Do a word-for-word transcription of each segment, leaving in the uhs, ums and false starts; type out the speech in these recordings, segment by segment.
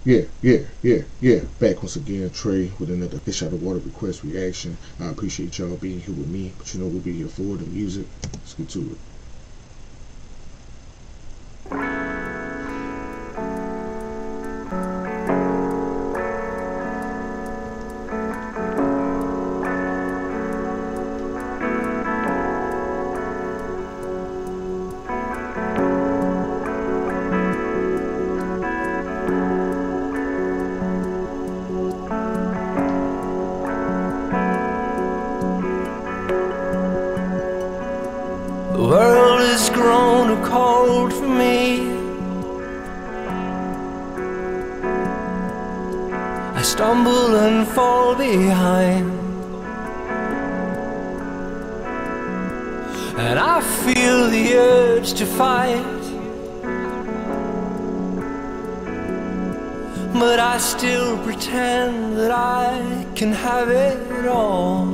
Yeah, yeah, yeah, yeah. Back once again, Trey, with another Fish Out of Water request reaction. I appreciate y'all being here with me, but you know we'll be here for the music. Let's get to it. The world has grown too cold for me. I stumble and fall behind, and I feel the urge to fight, but I still pretend that I can have it all.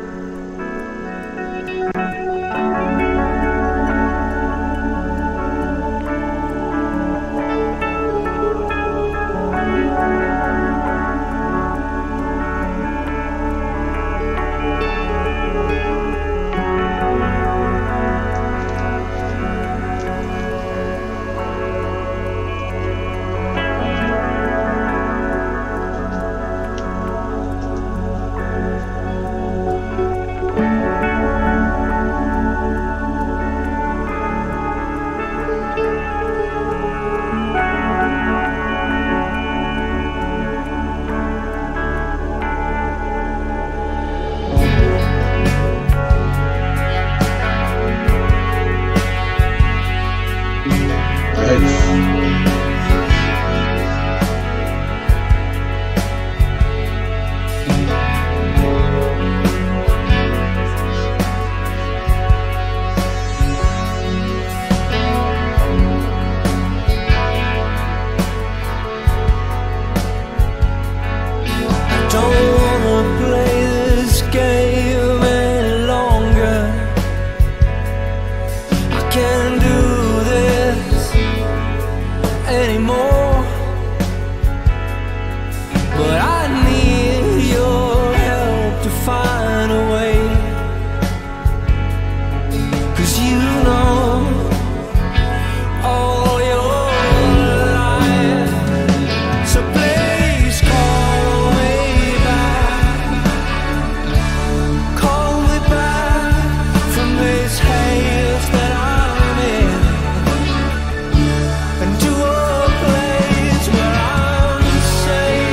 But I need your help to find a way, 'cause you know all your life. So please call me back, call me back from this haze that I'm in, and to a place where I'm safe.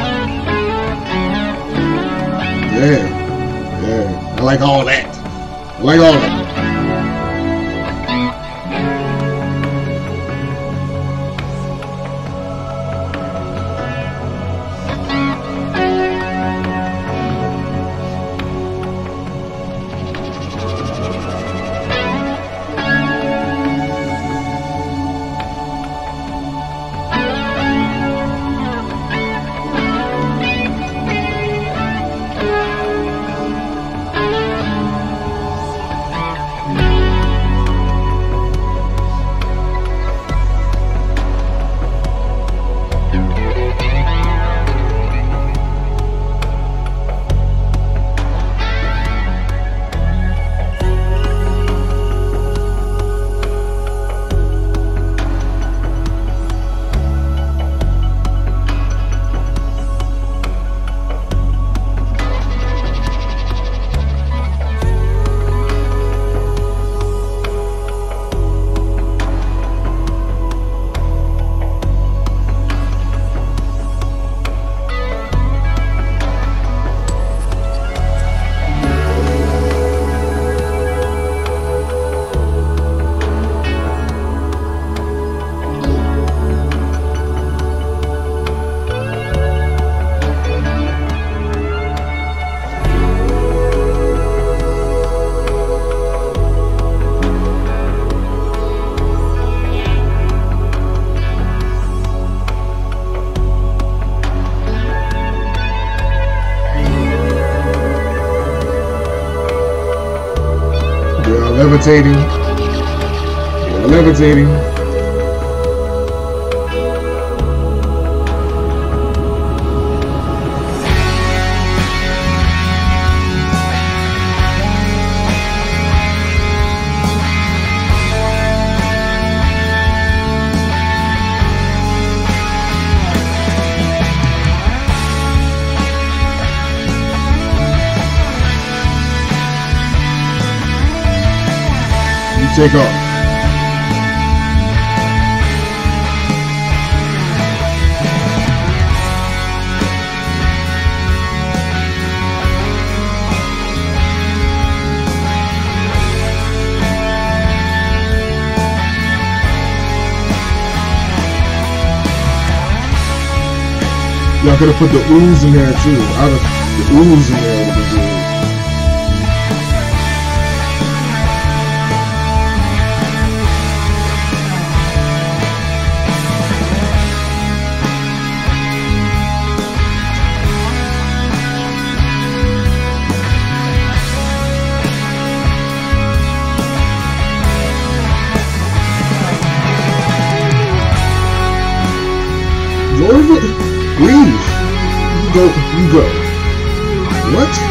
Yeah, yeah, I like all that. I like all of them. Levitating. You're levitating. Take off. Y'all could have put the ooze in there too. I'd have the ooze in there would have been good. Leave. You go. You go. What?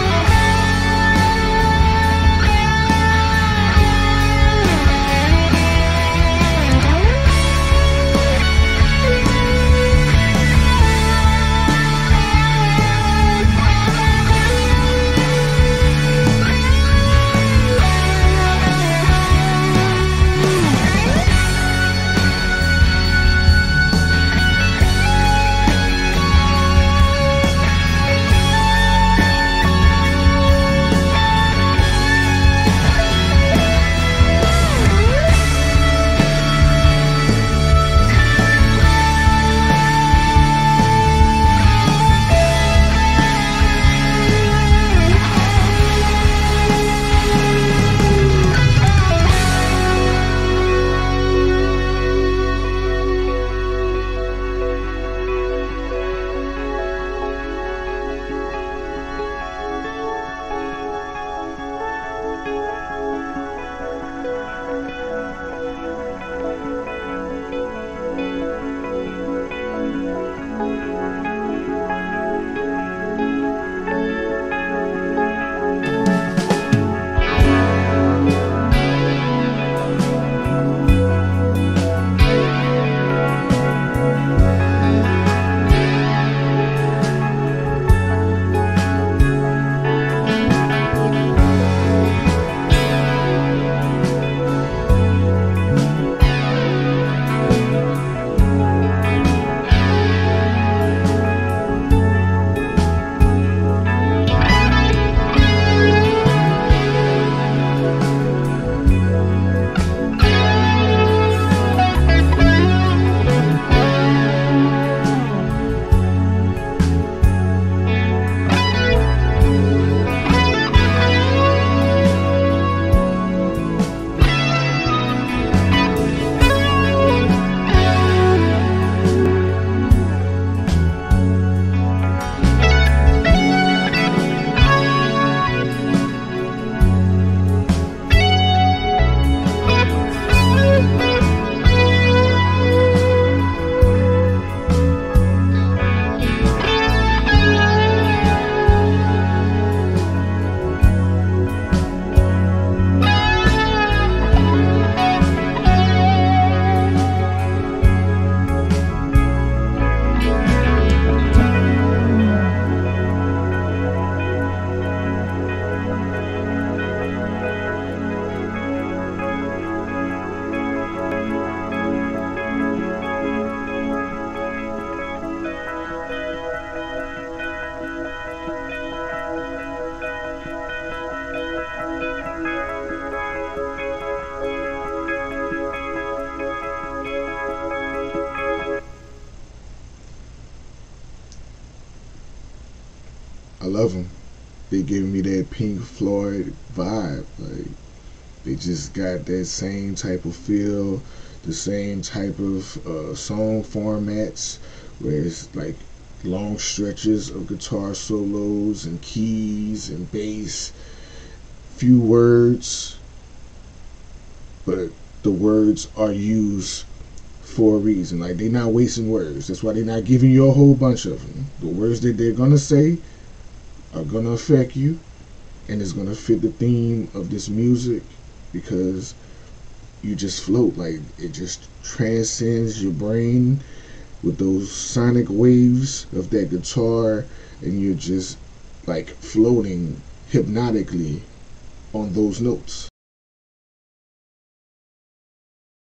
love them. They giving me that Pink Floyd vibe. Like, they just got that same type of feel, the same type of uh, song formats, where it's like long stretches of guitar solos and keys and bass, few words, but the words are used for a reason. Like, they're not wasting words. That's why they're not giving you a whole bunch of them. The words that they're gonna say are gonna affect you, and it's gonna fit the theme of this music, because you just float. Like, it just transcends your brain with those sonic waves of that guitar, and you're just like floating hypnotically on those notes.